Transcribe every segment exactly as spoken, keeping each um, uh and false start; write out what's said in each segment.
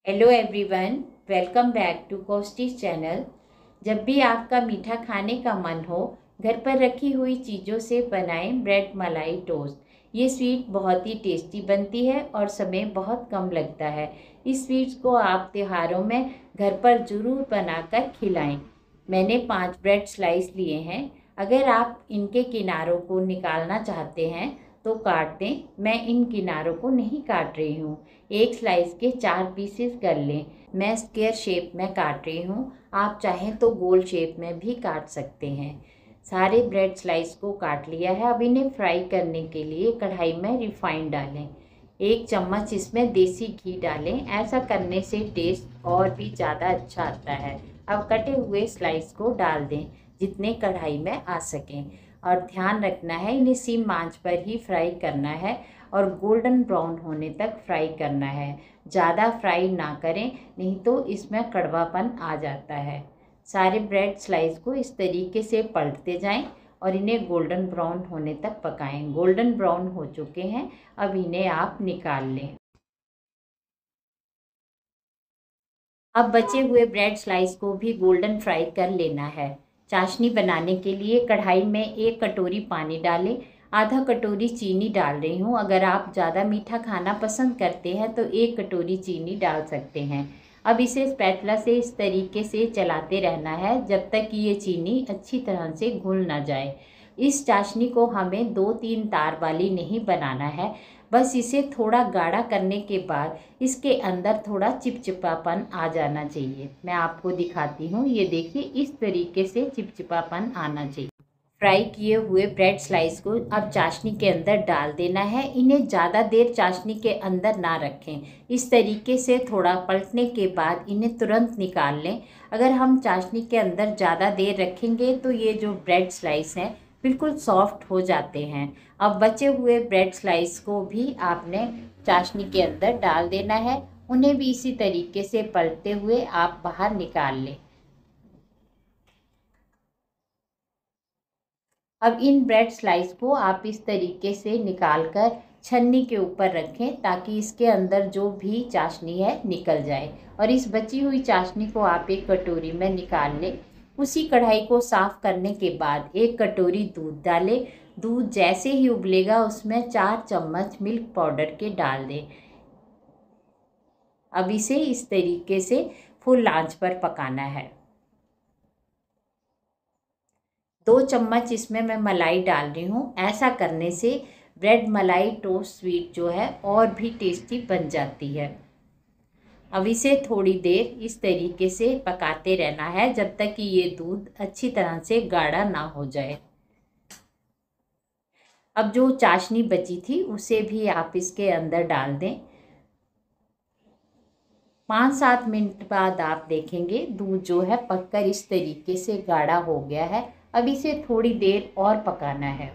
Hello everyone, welcome back to कोस्टीज channel. जब भी आपका मीठा खाने का मन हो, घर पर रखी हुई चीज़ों से बनाएं ब्रेड मलाई टोस्ट। ये स्वीट बहुत ही टेस्टी बनती है और समय बहुत कम लगता है। इस स्वीट्स को आप त्योहारों में घर पर ज़रूर बनाकर खिलाएं। मैंने पांच ब्रेड स्लाइस लिए हैं। अगर आप इनके किनारों को निकालना चाहते हैं तो काट दें। मैं इन किनारों को नहीं काट रही हूँ। एक स्लाइस के चार पीसेस कर लें। मैं स्क्वायर शेप में काट रही हूँ, आप चाहें तो गोल शेप में भी काट सकते हैं। सारे ब्रेड स्लाइस को काट लिया है। अब इन्हें फ्राई करने के लिए कढ़ाई में रिफाइंड डालें। एक चम्मच इसमें देसी घी डालें। ऐसा करने से टेस्ट और भी ज़्यादा अच्छा आता है। अब कटे हुए स्लाइस को डाल दें, जितने कढ़ाई में आ सकें। और ध्यान रखना है, इन्हें सिम आंच पर ही फ्राई करना है और गोल्डन ब्राउन होने तक फ्राई करना है। ज़्यादा फ्राई ना करें, नहीं तो इसमें कड़वापन आ जाता है। सारे ब्रेड स्लाइस को इस तरीके से पलटते जाएं और इन्हें गोल्डन ब्राउन होने तक पकाएं। गोल्डन ब्राउन हो चुके हैं, अब इन्हें आप निकाल लें। अब बचे हुए ब्रेड स्लाइस को भी गोल्डन फ्राई कर लेना है। चाशनी बनाने के लिए कढ़ाई में एक कटोरी पानी डालें। आधा कटोरी चीनी डाल रही हूँ। अगर आप ज़्यादा मीठा खाना पसंद करते हैं तो एक कटोरी चीनी डाल सकते हैं। अब इसे स्पैटुला से इस तरीके से चलाते रहना है जब तक कि ये चीनी अच्छी तरह से घुल ना जाए। इस चाशनी को हमें दो तीन तार वाली नहीं बनाना है। बस इसे थोड़ा गाढ़ा करने के बाद इसके अंदर थोड़ा चिपचिपापन आ जाना चाहिए। मैं आपको दिखाती हूँ, ये देखिए इस तरीके से चिपचिपापन आना चाहिए। फ्राई किए हुए ब्रेड स्लाइस को अब चाशनी के अंदर डाल देना है। इन्हें ज़्यादा देर चाशनी के अंदर ना रखें। इस तरीके से थोड़ा पलटने के बाद इन्हें तुरंत निकाल लें। अगर हम चाशनी के अंदर ज़्यादा देर रखेंगे तो ये जो ब्रेड स्लाइस हैं बिल्कुल सॉफ्ट हो जाते हैं। अब बचे हुए ब्रेड स्लाइस को भी आपने चाशनी के अंदर डाल देना है। उन्हें भी इसी तरीके से पलटते हुए आप बाहर निकाल लें। अब इन ब्रेड स्लाइस को आप इस तरीके से निकाल कर छन्नी के ऊपर रखें ताकि इसके अंदर जो भी चाशनी है निकल जाए। और इस बची हुई चाशनी को आप एक कटोरी में निकाल लें। उसी कढ़ाई को साफ करने के बाद एक कटोरी दूध डालें। दूध जैसे ही उबलेगा उसमें चार चम्मच मिल्क पाउडर के डाल दें। अब इसे इस तरीके से फुल आंच पर पकाना है। दो चम्मच इसमें मैं मलाई डाल रही हूँ। ऐसा करने से ब्रेड मलाई टोस्ट स्वीट जो है और भी टेस्टी बन जाती है। अब इसे थोड़ी देर इस तरीके से पकाते रहना है जब तक कि ये दूध अच्छी तरह से गाढ़ा ना हो जाए। अब जो चाशनी बची थी उसे भी आप इसके अंदर डाल दें। पाँच सात मिनट बाद आप देखेंगे दूध जो है पककर इस तरीके से गाढ़ा हो गया है। अब इसे थोड़ी देर और पकाना है।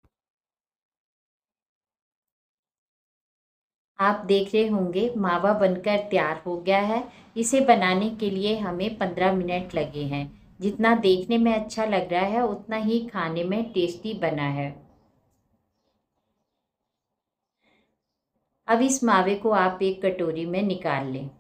आप देख रहे होंगे मावा बनकर तैयार हो गया है। इसे बनाने के लिए हमें पंद्रह मिनट लगे हैं। जितना देखने में अच्छा लग रहा है उतना ही खाने में टेस्टी बना है। अब इस मावे को आप एक कटोरी में निकाल लें।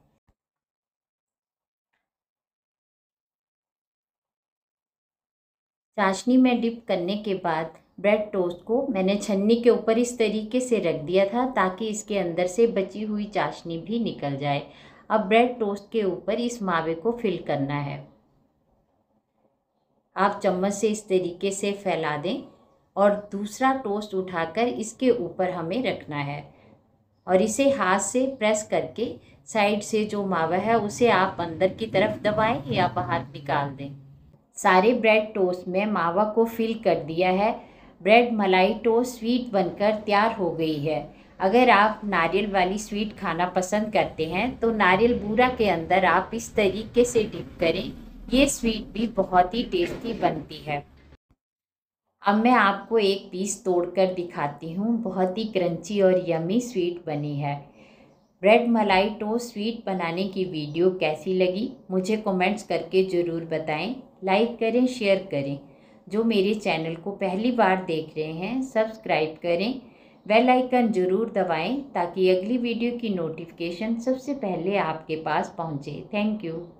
चाशनी में डिप करने के बाद ब्रेड टोस्ट को मैंने छन्नी के ऊपर इस तरीके से रख दिया था ताकि इसके अंदर से बची हुई चाशनी भी निकल जाए। अब ब्रेड टोस्ट के ऊपर इस मावे को फिल करना है। आप चम्मच से इस तरीके से फैला दें और दूसरा टोस्ट उठाकर इसके ऊपर हमें रखना है और इसे हाथ से प्रेस करके साइड से जो मावा है उसे आप अंदर की तरफ दबाएं या बाहर निकाल दें। सारे ब्रेड टोस्ट में मावा को फिल कर दिया है। ब्रेड मलाई टोस्ट स्वीट बनकर तैयार हो गई है। अगर आप नारियल वाली स्वीट खाना पसंद करते हैं तो नारियल बूरा के अंदर आप इस तरीके से डिप करें। ये स्वीट भी बहुत ही टेस्टी बनती है। अब मैं आपको एक पीस तोड़कर दिखाती हूँ। बहुत ही क्रंची और यमी स्वीट बनी है। ब्रेड मलाई टोस्ट स्वीट बनाने की वीडियो कैसी लगी मुझे कमेंट्स करके ज़रूर बताएं। लाइक करें, शेयर करें। जो मेरे चैनल को पहली बार देख रहे हैं सब्सक्राइब करें। बेल आइकन ज़रूर दबाएं ताकि अगली वीडियो की नोटिफिकेशन सबसे पहले आपके पास पहुंचे। Thank you.